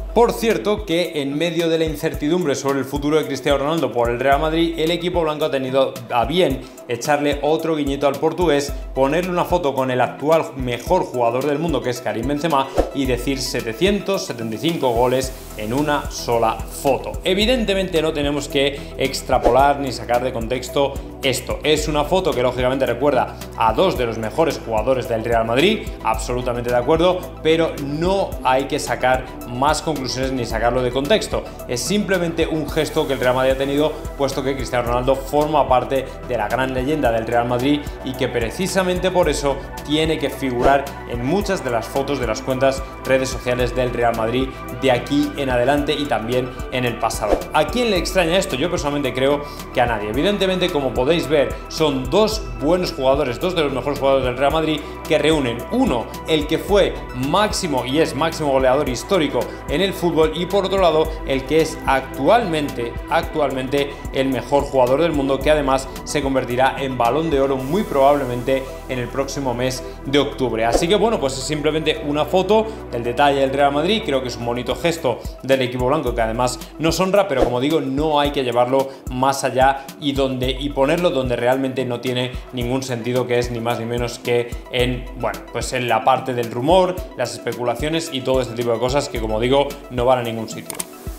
Por cierto que en medio de la incertidumbre sobre el futuro de Cristiano Ronaldo por el Real Madrid, el equipo blanco ha tenido a bien echarle otro guiñito al portugués, ponerle una foto con el actual mejor jugador del mundo, que es Karim Benzema, y decir 775 goles en una sola foto. Evidentemente no tenemos que extrapolar ni sacar de contexto esto. Es una foto que lógicamente recuerda a dos de los mejores jugadores del Real Madrid, absolutamente de acuerdo, pero no hay que sacar más conclusiones ni sacarlo de contexto. Es simplemente un gesto que el Real Madrid ha tenido, puesto que Cristiano Ronaldo forma parte de la gran leyenda del Real Madrid y que precisamente por eso tiene que figurar en muchas de las fotos de las cuentas redes sociales del Real Madrid de aquí en adelante y también en el pasado. ¿A quién le extraña esto? Yo personalmente creo que a nadie. Evidentemente, como podéis ver, son dos buenos jugadores, dos de los mejores jugadores del Real Madrid, que reúnen uno, el que fue máximo y es máximo goleador histórico en el fútbol, y por otro lado el que es actualmente el mejor jugador del mundo, que además se convertirá en Balón de Oro muy probablemente en el próximo mes de octubre. Así que bueno, pues es simplemente una foto del detalle del Real Madrid. Creo que es un bonito gesto del equipo blanco que además nos honra, pero como digo, no hay que llevarlo más allá y ponerlo donde realmente no tiene ningún sentido, que es ni más ni menos que en, bueno, pues en la parte del rumor, las especulaciones y todo este tipo de cosas que, como digo, no van a ningún sitio.